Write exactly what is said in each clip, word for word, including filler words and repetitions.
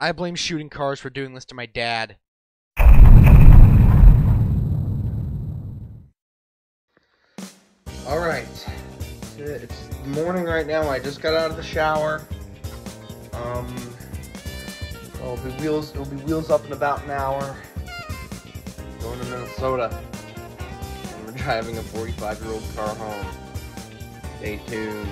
I blame shooting cars for doing this to my dad. Alright. It's morning right now. I just got out of the shower. Um, it'll be wheels, it'll be wheels up in about an hour. Going to Minnesota. And we're driving a forty-five-year-old car home. Stay tuned.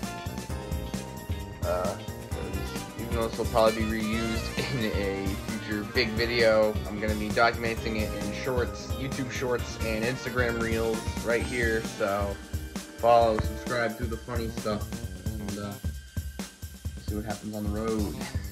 Uh, even though this will probably be reused in a future big video, I'm going to be documenting it in shorts, YouTube shorts, and Instagram reels right here. So follow, subscribe, do the funny stuff, and uh, see what happens on the road.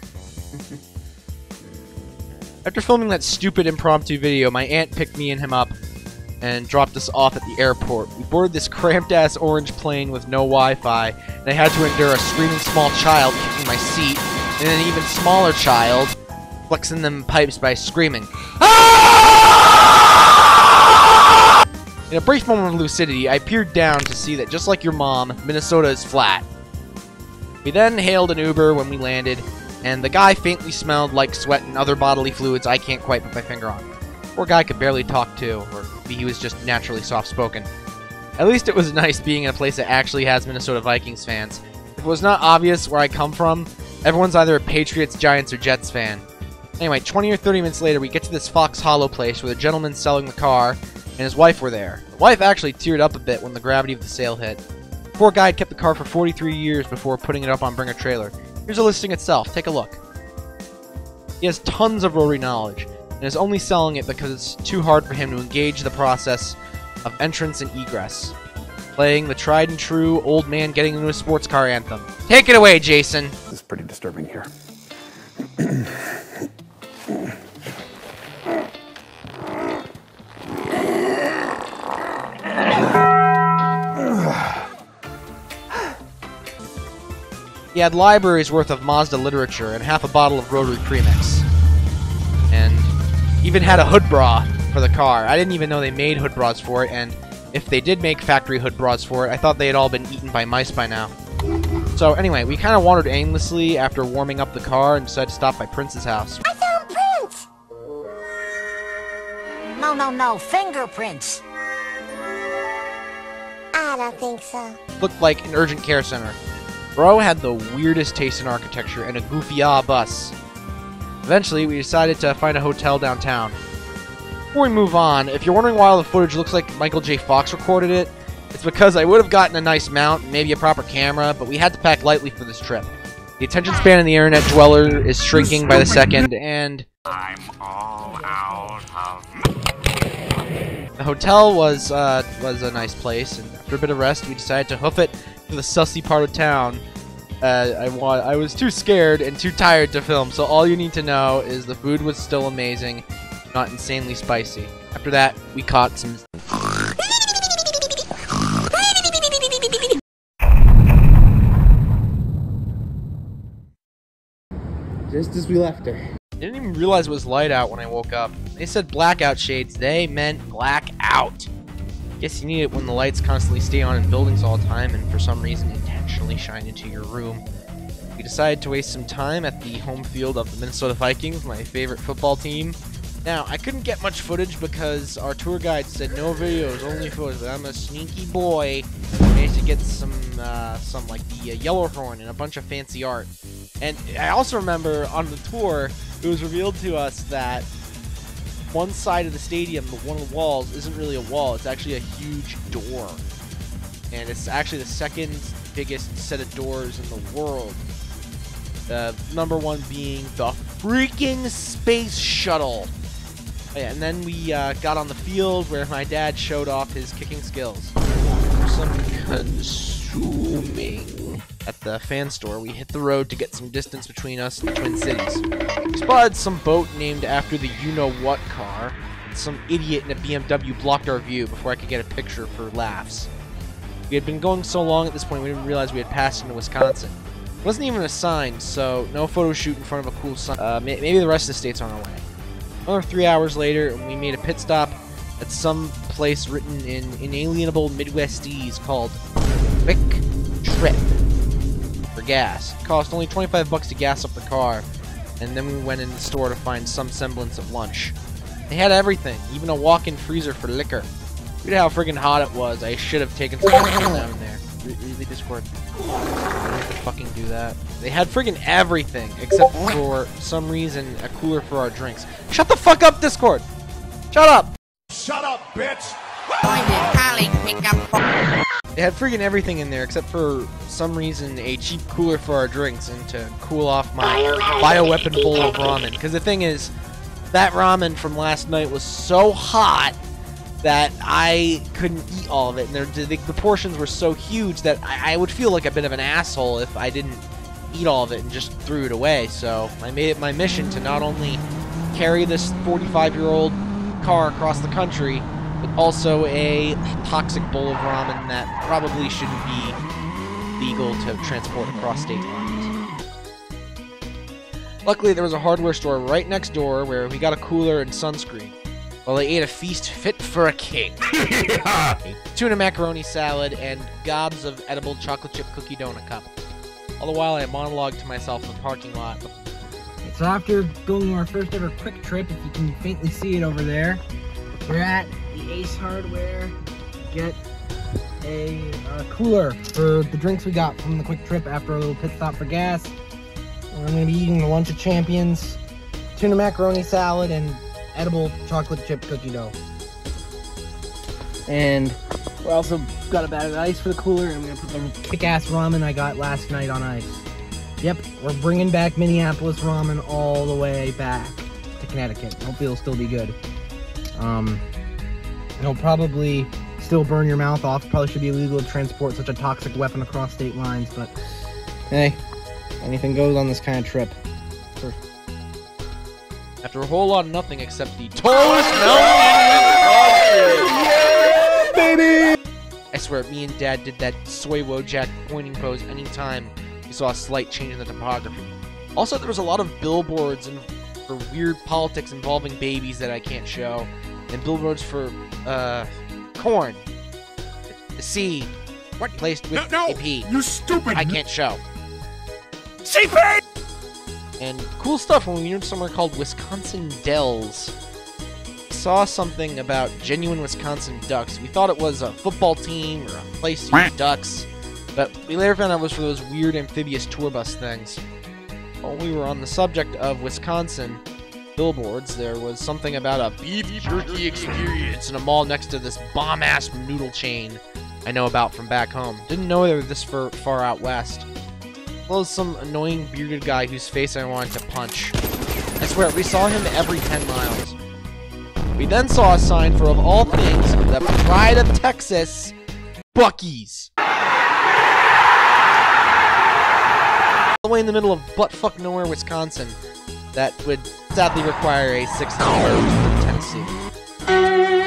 After filming that stupid impromptu video, my aunt picked me and him up and dropped us off at the airport. We boarded this cramped-ass orange plane with no Wi-Fi, and I had to endure a screaming small child kicking my seat, and an even smaller child flexing them pipes by screaming. In a brief moment of lucidity, I peered down to see that just like your mom, Minnesota is flat. We then hailed an Uber when we landed, and the guy faintly smelled like sweat and other bodily fluids I can't quite put my finger on. Poor guy could barely talk too, or maybe he was just naturally soft-spoken. At least it was nice being in a place that actually has Minnesota Vikings fans. If it was not obvious where I come from, everyone's either a Patriots, Giants, or Jets fan. Anyway, twenty or thirty minutes later, we get to this Fox Hollow place where the gentleman selling the car and his wife were there. The wife actually teared up a bit when the gravity of the sale hit. The poor guy had kept the car for forty-three years before putting it up on Bring a Trailer. Here's the listing itself. Take a look. He has tons of rotary knowledge, and is only selling it because it's too hard for him to engage the process of entrance and egress. Playing the tried and true old man getting into a sports car anthem. Take it away, Jason! This is pretty disturbing here. He had libraries worth of Mazda literature and half a bottle of Rotary Premix. And even had a hood bra for the car. I didn't even know they made hood bras for it, and if they did make factory hood bras for it, I thought they had all been eaten by mice by now. So anyway, we kind of wandered aimlessly after warming up the car and decided to stop by Prince's house. I found prints! No, no, no, fingerprints. I don't think so. Looked like an urgent care center. Bro had the weirdest taste in architecture and a goofy-ah bus. Eventually, we decided to find a hotel downtown. Before we move on, if you're wondering why all the footage looks like Michael J. Fox recorded it, it's because I would have gotten a nice mount and maybe a proper camera, but we had to pack lightly for this trip. The attention span of the internet dweller is shrinking by the second, and I'm all out of... the hotel was uh, was a nice place, and after a bit of rest, we decided to hoof it to the sussy part of town. Uh, I wa I was too scared and too tired to film, so all you need to know is the food was still amazing, not insanely spicy. After that, we caught some... Just as we left her. I didn't even realize it was light out when I woke up. They said blackout shades. They meant blackout. Guess you need it when the lights constantly stay on in buildings all the time and for some reason intentionally shine into your room. We decided to waste some time at the home field of the Minnesota Vikings, my favorite football team. Now, I couldn't get much footage because our tour guide said no videos, only photos, but I'm a sneaky boy. I managed to get some, uh, some like the uh, yellow horn and a bunch of fancy art. And I also remember on the tour, it was revealed to us that one side of the stadium, but one of the walls, isn't really a wall. It's actually a huge door. And it's actually the second biggest set of doors in the world. Uh, number one being the freaking space shuttle. Oh, yeah, and then we uh, got on the field where my dad showed off his kicking skills. Some consuming. At the fan store, we hit the road to get some distance between us and the Twin Cities. We spotted some boat named after the you-know-what car, and some idiot in a B M W blocked our view before I could get a picture for laughs. We had been going so long at this point we didn't realize we had passed into Wisconsin. It wasn't even a sign, so no photo shoot in front of a cool sign. Uh, maybe the rest of the state's on our way. Another three hours later, we made a pit stop at some place written in inalienable Midwestese called Quick Trip. For gas. It cost only twenty-five bucks to gas up the car. and then we went in the store to find some semblance of lunch. They had everything, even a walk-in freezer for liquor. Due to how friggin' hot it was, I should have taken some down in there. Really, Discord? I don't have to fucking do that. They had friggin' everything, except for some reason, a cooler for our drinks. Shut the fuck up, Discord! Shut up! Shut up, bitch! They had friggin' everything in there, except for some reason, a cheap cooler for our drinks and to cool off my bioweapon bowl of ramen. Because the thing is, that ramen from last night was so hot that I couldn't eat all of it, and the, the, the portions were so huge that I, I would feel like a bit of an asshole if I didn't eat all of it and just threw it away. So I made it my mission to not only carry this forty-five-year-old car across the country, but also a toxic bowl of ramen that probably shouldn't be legal to transport across state lines. Luckily, there was a hardware store right next door where we got a cooler and sunscreen, while I ate a feast fit for a king. Tuna macaroni salad and gobs of edible chocolate chip cookie donut cup. All the while, I monologued to myself in the parking lot. So after going to our first ever quick trip, if you can faintly see it over there, we're at the Ace Hardware. Get a uh, cooler for the drinks we got from the quick trip after a little pit stop for gas. I'm going to be eating the Lunch of Champions, tuna macaroni salad, and edible chocolate chip cookie dough. And we also got a bag of ice for the cooler, and I'm going to put the kick-ass ramen I got last night on ice. Yep, we're bringing back Minneapolis ramen all the way back to Connecticut. Hopefully it'll still be good. Um, it'll probably still burn your mouth off. Probably should be illegal to transport such a toxic weapon across state lines, but hey, anything goes on this kind of trip. First. After a whole lot of nothing except the tallest mountain Yeah, baby! I swear, me and Dad did that soy wojak pointing pose anytime we saw a slight change in the topography. Also, there was a lot of billboards and for weird politics involving babies that I can't show, and billboards for uh corn. The C, what placed with No, no, a P. you stupid! I can't show. C P! And cool stuff when we went somewhere called Wisconsin Dells. Saw something about genuine Wisconsin ducks. We thought it was a football team or a place to eat ducks, but we later found out it was for those weird amphibious tour bus things. While we were on the subject of Wisconsin billboards, there was something about a beef jerky experience in a mall next to this bomb-ass noodle chain I know about from back home. Didn't know they were this far, far out west. As well as some annoying bearded guy whose face I wanted to punch. I swear, we saw him every ten miles. We then saw a sign for, of all things, the pride of Texas, Buc-ee's. All the way in the middle of buttfuck nowhere, Wisconsin, that would sadly require a six hour from Tennessee.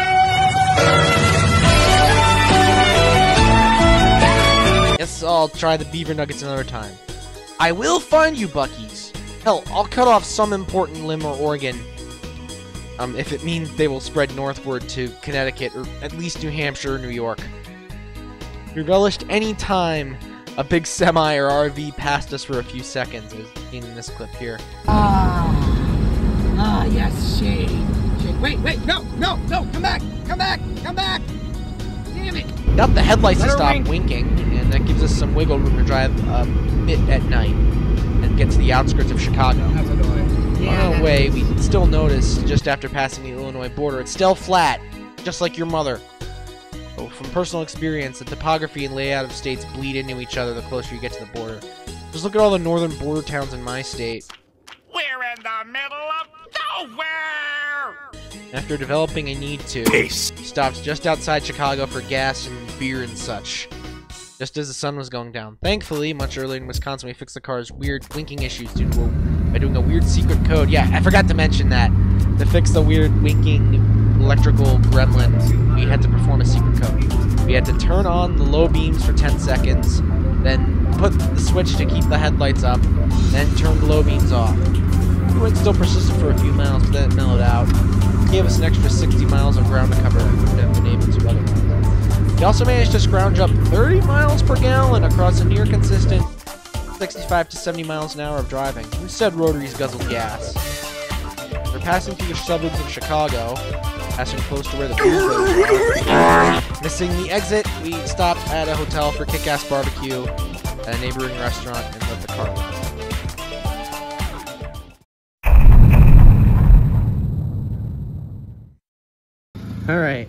Guess I'll try the beaver nuggets another time. I will find you, Buc-ee's. Hell, I'll cut off some important limb or organ, um, if it means they will spread northward to Connecticut, or at least New Hampshire or New York. We relished any time a big semi or R V passed us for a few seconds, as seen in this clip here. Ah, ah, yes, shade. Shade. Wait, wait, no, no, no, come back, come back, come back. Damn it. Got the headlights to Let her stop wink. winking, and that gives us some wiggle room to drive a bit at night and get to the outskirts of Chicago. That's annoying. On our way, we still noticed, just after passing the Illinois border, it's still flat, just like your mother. Oh, from personal experience, the topography and layout of states bleed into each other the closer you get to the border. Just look at all the northern border towns in my state. We're in the middle of nowhere! After developing a need to, Peace. stopped just outside Chicago for gas and beer and such, just as the sun was going down. Thankfully, much earlier in Wisconsin, we fixed the car's weird winking issues due to a, by doing a weird secret code. Yeah, I forgot to mention that. To fix the weird winking electrical gremlin, we had to perform a secret code. We had to turn on the low beams for ten seconds, then put the switch to keep the headlights up, then turn the low beams off. The wind still persisted for a few miles, but then it mellowed out. It gave us an extra sixty miles of ground to cover we wouldn't have been able to otherwise. We also managed to scrounge up thirty miles per gallon across a near consistent sixty-five to seventy miles an hour of driving. Who said rotaries guzzled gas? We're passing through the suburbs of Chicago, passing close to where the beer goes are. Missing the exit, we stopped at a hotel for kick-ass barbecue at a neighboring restaurant and let the car run. Alright.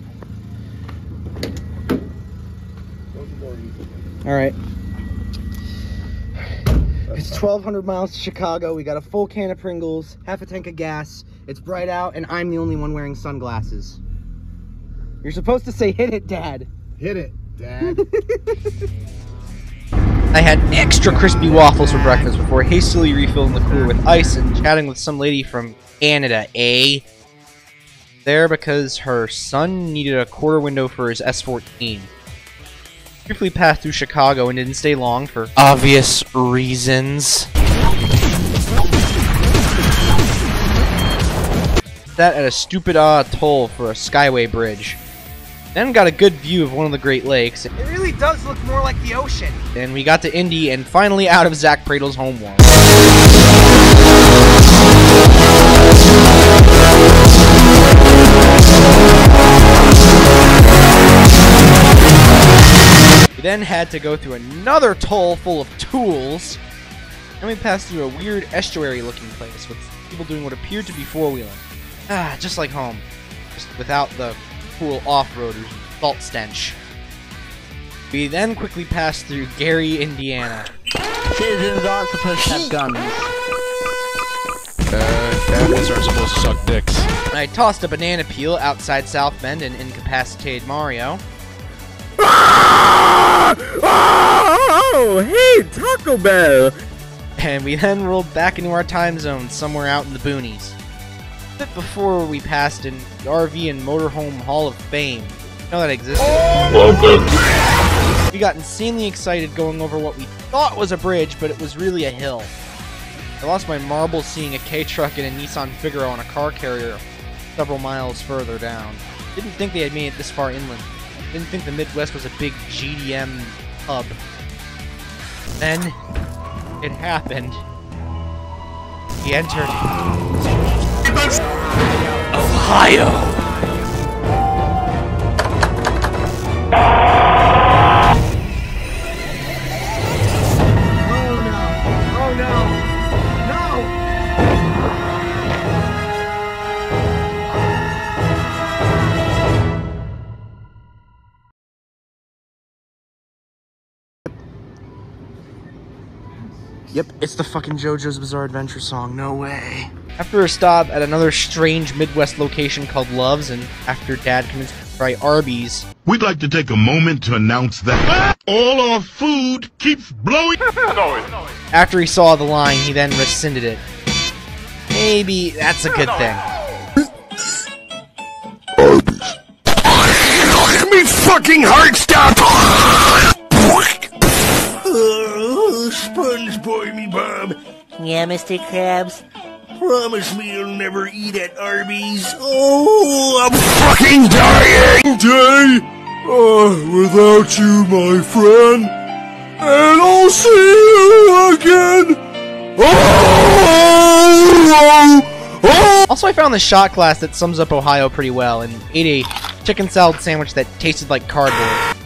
Alright. It's twelve hundred miles to Chicago. We got a full can of Pringles, half a tank of gas. It's bright out, and I'm the only one wearing sunglasses. You're supposed to say, hit it, Dad. Hit it, Dad. I had extra crispy waffles for breakfast before hastily refilling the cooler with ice and chatting with some lady from Canada, eh? There because her son needed a quarter window for his S fourteen. Briefly passed through Chicago and didn't stay long for obvious reasons. Sat at a stupid odd toll for a skyway bridge. Then got a good view of one of the Great Lakes. It really does look more like the ocean. Then we got to Indy and finally out of Zach Pradel's homeworld. We then had to go through another toll full of tools. Then we passed through a weird estuary-looking place with people doing what appeared to be four-wheeling. Ah, just like home. Just without the cool off-roaders and salt stench. We then quickly passed through Gary, Indiana. Citizens aren't supposed to have guns. Uh, Catholics aren't supposed to suck dicks. I tossed a banana peel outside South Bend and incapacitated Mario. Oh, hey, Taco Bell! And we then rolled back into our time zone somewhere out in the boonies. A bit before we passed in the R V and Motorhome Hall of Fame. You know that existed. We got insanely excited going over what we thought was a bridge, but it was really a hill. I lost my marbles seeing a K-truck and a Nissan Figaro on a car carrier several miles further down. Didn't think they had made it this far inland. Didn't think the Midwest was a big G D M hub. Then, it happened. We entered Ohio! Yep, it's the fucking JoJo's Bizarre Adventure song, no way. After a stop at another strange Midwest location called Love's, and after Dad convinced me to try Arby's, we'd like to take a moment to announce that all our food keeps blowing. After he saw the line, he then rescinded it. Maybe that's a good thing. Arby's. Me fucking heart stop! Oh, sponge boy me, Bob. Yeah, Mister Krabs? Promise me you'll never eat at Arby's. Oh, I'm fucking dying! Day, oh, without you, my friend, and I'll see you again. Oh, oh. Also, I found the shot glass that sums up Ohio pretty well, and ate a chicken salad sandwich that tasted like cardboard.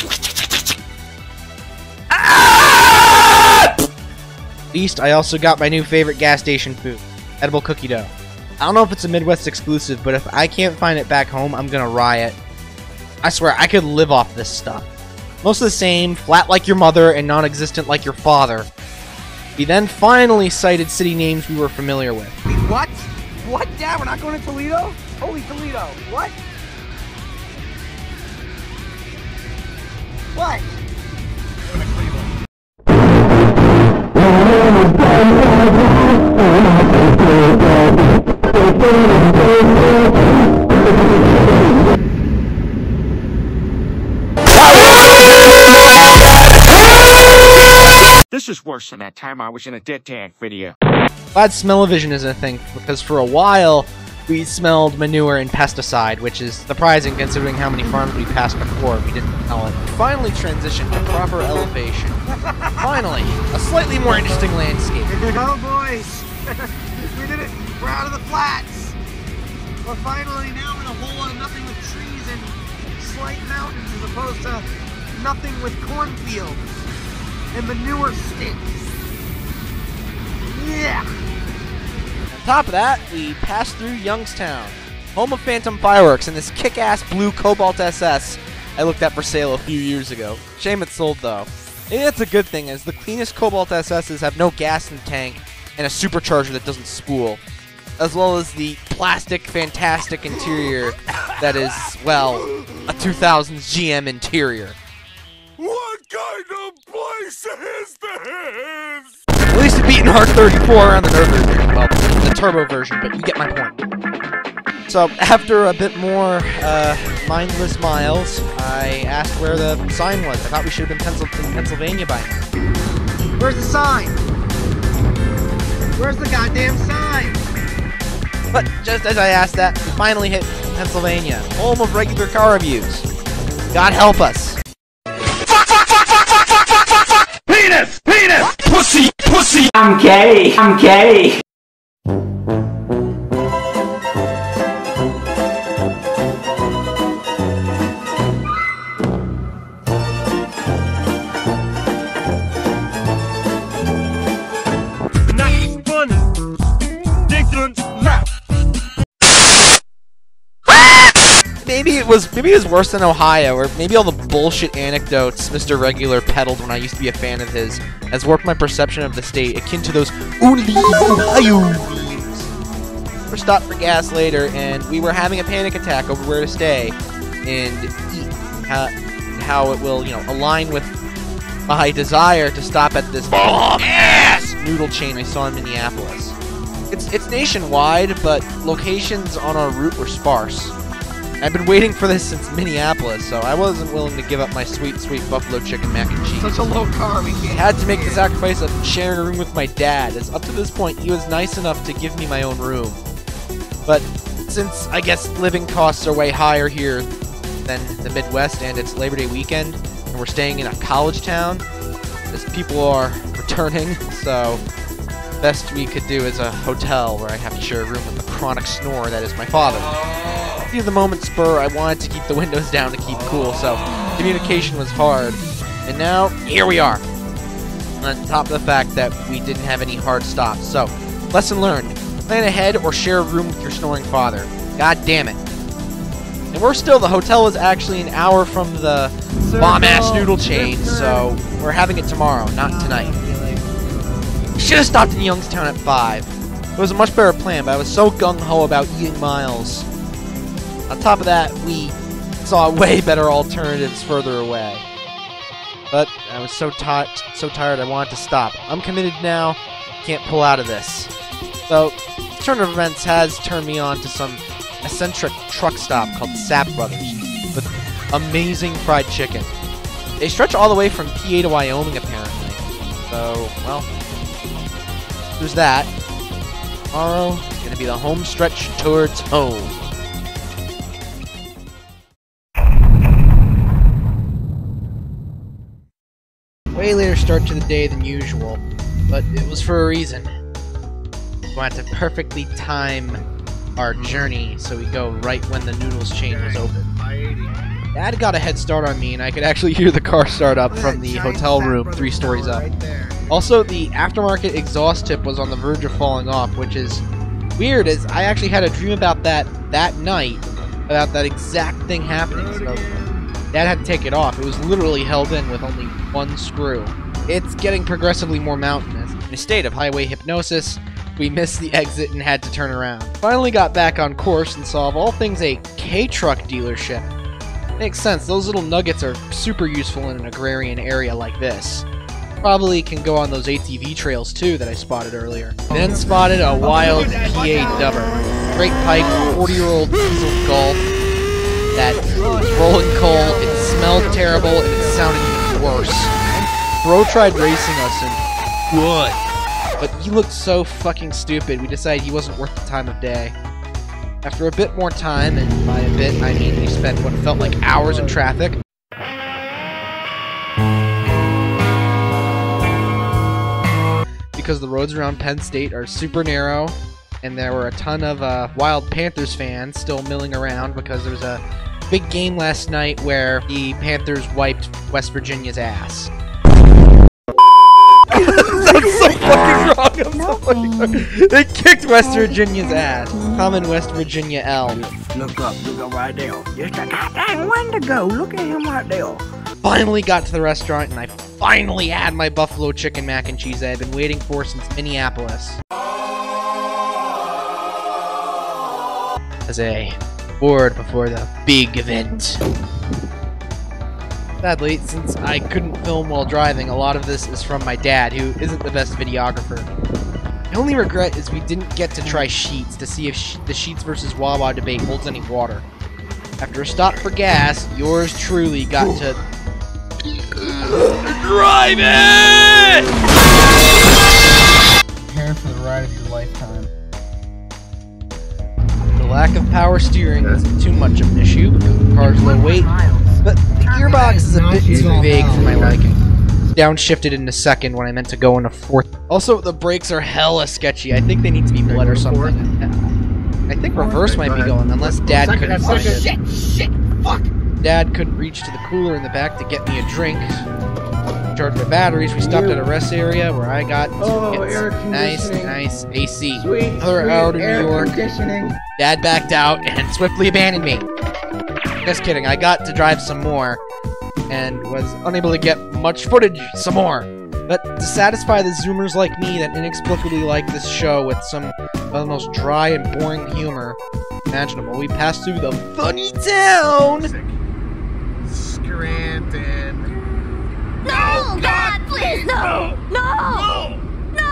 At least, I also got my new favorite gas station food, edible cookie dough. I don't know if it's a Midwest exclusive, but if I can't find it back home, I'm gonna riot. I swear, I could live off this stuff. Most of the same, flat like your mother and non-existent like your father. We then finally cited city names we were familiar with. What? What, Dad? We're not going to Toledo? Holy Toledo. What? What? This is worse than that time I was in a Dead Tank video. Glad smell-o-vision isn't a thing, because for a while, we smelled manure and pesticide, which is surprising considering how many farms we passed before. We didn't smell it. Finally transitioned to proper elevation. Finally, a slightly more interesting landscape. Oh boys, we did it. We're out of the flats. We're finally now in a whole lot of nothing with trees and slight mountains as opposed to nothing with cornfields and manure stinks. Yeah. On top of that, we passed through Youngstown, home of Phantom Fireworks, and this kick-ass blue Cobalt S S I looked at for sale a few years ago. Shame it's sold though. Maybe that's a good thing, as the cleanest Cobalt S S's have no gas in the tank and a supercharger that doesn't spool, as well as the plastic, fantastic interior that is, well, a two thousands G M interior. What kind of place is this? At least it beat in Heart thirty-four on the Nürburgring, well, the turbo version, but you get my point. So, after a bit more uh, mindless miles, I asked where the sign was. I thought we should have been pencil in Pennsylvania by now. Where's the sign? Where's the goddamn sign? But just as I asked that, we finally hit Pennsylvania, home of regular car reviews. God help us. Fuck, fuck, fuck, fuck, fuck, fuck, fuck, fuck, fuck! Penis! Penis! Pussy! Pussy! I'm gay. I'm gay. Not funny. Dickens left. Maybe it was maybe it was worse than Ohio, or maybe all the bullshit anecdotes Mister Regular peddled when I used to be a fan of his has warped my perception of the state, akin to those only Ohio memes. We stopped for gas later, and we were having a panic attack over where to stay and eat. How, how it will, you know, align with my desire to stop at this bomb-ass noodle chain I saw in Minneapolis. It's it's nationwide, but locations on our route were sparse. I've been waiting for this since Minneapolis, so I wasn't willing to give up my sweet, sweet buffalo chicken mac and cheese. Such a low carb. We can't Had to make the sacrifice of sharing a room with my dad, as up to this point he was nice enough to give me my own room. But since I guess living costs are way higher here than the Midwest and it's Labor Day weekend, and we're staying in a college town, as people are returning, so best we could do is a hotel where I have to share a room with the chronic snore that is my father. At the moment spur, I wanted to keep the windows down to keep cool, so communication was hard. And now, here we are. On top of the fact that we didn't have any hard stops. So, lesson learned. Plan ahead or share a room with your snoring father. God damn it. And we're still, the hotel is actually an hour from the bomb-ass noodle chain, so we're having it tomorrow, not tonight. Should have stopped in Youngstown at five. It was a much better plan, but I was so gung-ho about eating miles. On top of that, we saw way better alternatives further away. But I was so, ti so tired I wanted to stop. I'm committed now, can't pull out of this. So, this turn of events has turned me on to some eccentric truck stop called Sap Brothers, with amazing fried chicken. They stretch all the way from P A to Wyoming, apparently. So, well, there's that. Tomorrow is going to be the home stretch towards home. Way later start to the day than usual, but it was for a reason. We wanted to perfectly time our journey so we go right when the noodles chain was open. Dad got a head start on me, and I could actually hear the car start up from the hotel room three stories up. Also, the aftermarket exhaust tip was on the verge of falling off, which is weird, as I actually had a dream about that that night, about that exact thing happening. So Dad had to take it off. It was literally held in with only one screw. It's getting progressively more mountainous. In a state of highway hypnosis, we missed the exit and had to turn around. Finally got back on course and saw, of all things, a K-Truck dealership. Makes sense, those little nuggets are super useful in an agrarian area like this. Probably can go on those A T V trails too that I spotted earlier. Then spotted a wild P A dubber. Great pipe, forty-year-old diesel Golf that was rolling coal, it smelled terrible, and it sounded even worse. Bro tried racing us and good, but he looked so fucking stupid, we decided he wasn't worth the time of day. After a bit more time, and by a bit I mean we spent what felt like hours in traffic, because the roads around Penn State are super narrow, and there were a ton of uh, Wild Panthers fans still milling around because there was a big game last night where the Panthers wiped West Virginia's ass. That's so fucking wrong. I'm so fucking wrong. They kicked West Virginia's ass. Common West Virginia L. Look up, look up right there. Just a goddamn Wendigo. Look at him right there. Finally got to the restaurant, and I finally had my buffalo chicken mac and cheese I had been waiting for since Minneapolis. As a board before the big event. Sadly, since I couldn't film while driving, a lot of this is from my dad, who isn't the best videographer. My only regret is we didn't get to try Sheetz to see if sh the Sheetz versus Wawa debate holds any water. After a stop for gas, yours truly got to drive it! Prepare for the ride of your lifetime. The lack of power steering isn't too much of an issue because the car's low weight, but the gearbox is a bit too vague for my liking. Downshifted into second when I meant to go into fourth. Also, the brakes are hella sketchy. I think they need to be bled or something. I think reverse might be going, unless Dad couldn't find it. Shit, shit, fuck! Dad couldn't reach to the cooler in the back to get me a drink. Charge my batteries. We stopped at a rest area where I got Oh, tickets. air Nice, conditioning. nice A C. Sweet, Another sweet hour to air New York. conditioning. Dad backed out and swiftly abandoned me. Just kidding. I got to drive some more and was unable to get much footage some more. But to satisfy the Zoomers like me that inexplicably like this show with some of the most dry and boring humor imaginable, we passed through the funny town. Scranton. No, God, please, no! No! No!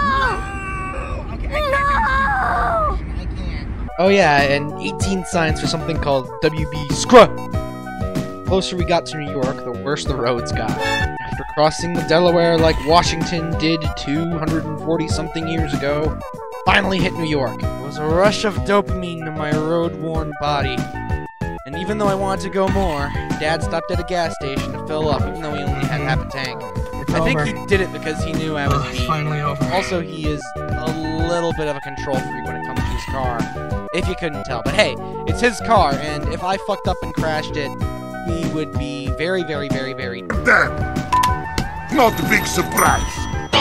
No! Oh yeah, and eighteen signs for something called W B Scruh. The closer we got to New York, the worse the roads got. After crossing the Delaware like Washington did two hundred forty something years ago, finally hit New York. It was a rush of dopamine to my road-worn body. And even though I wanted to go more, Dad stopped at a gas station to fill up, even though he only had half a tank. It's I think over. he did it because he knew I was Oh, it's beat. finally over. Also, he is a little bit of a control freak when it comes to his car, if you couldn't tell. But hey, it's his car, and if I fucked up and crashed it, he would be very, very, very, very... Damn! Not a big surprise!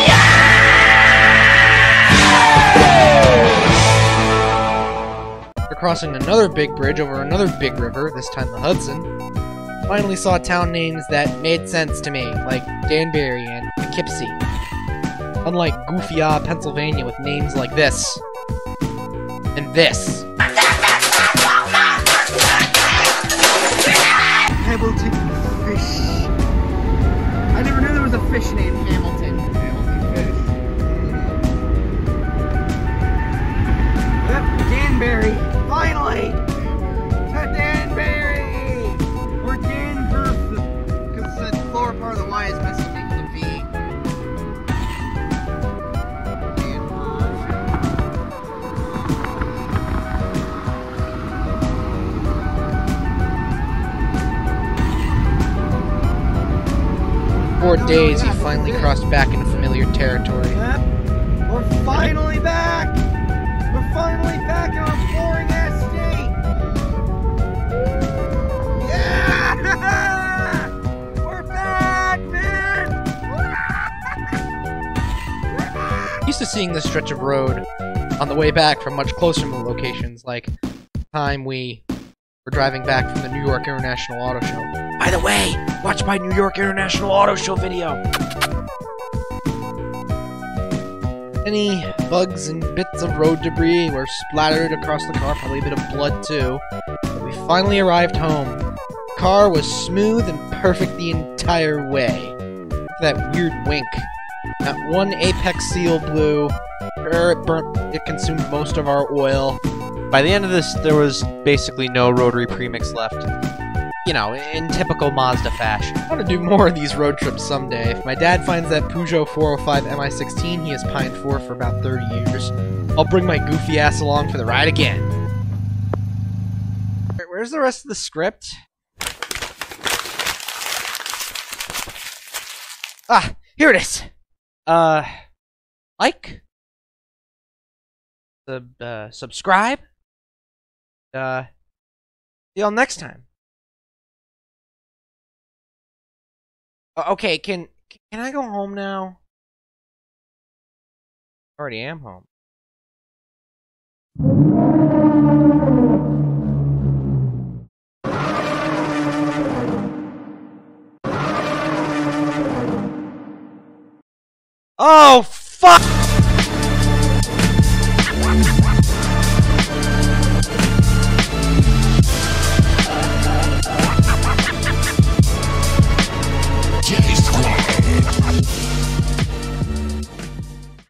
After crossing another big bridge over another big river, this time the Hudson, finally saw town names that made sense to me, like Danbury and Poughkeepsie. Unlike goofy-ah Pennsylvania with names like this. And this. Hamilton Fish. I never knew there was a fish named Hamilton. Hamilton Fish. Yep, Danbury. Finally! To Danbury! Or Danvers, because the lower part of the Y is messing with the V. Four days, he finally crossed back into familiar territory. Yep. We're finally back! We're finally back in our boring ass state! Yeah! We're back, man! Used to seeing this stretch of road on the way back from much closer to the locations, like the time we were driving back from the New York International Auto Show. By the way, watch my New York International Auto Show video! Any bugs and bits of road debris were splattered across the car, probably a bit of blood too. But we finally arrived home. The car was smooth and perfect the entire way. Look at that weird wink. Not one apex seal blew. Sure, it burnt, it consumed most of our oil. By the end of this, there was basically no rotary premix left. You know, in typical Mazda fashion. I want to do more of these road trips someday. If my dad finds that Peugeot four oh five M I sixteen he has pined for for about thirty years, I'll bring my goofy ass along for the ride again. where's the rest of the script? Ah, here it is. Uh, like, sub, uh, subscribe. Uh, see y'all next time. Uh, okay, can can I go home now? I already am home. Oh, fuck!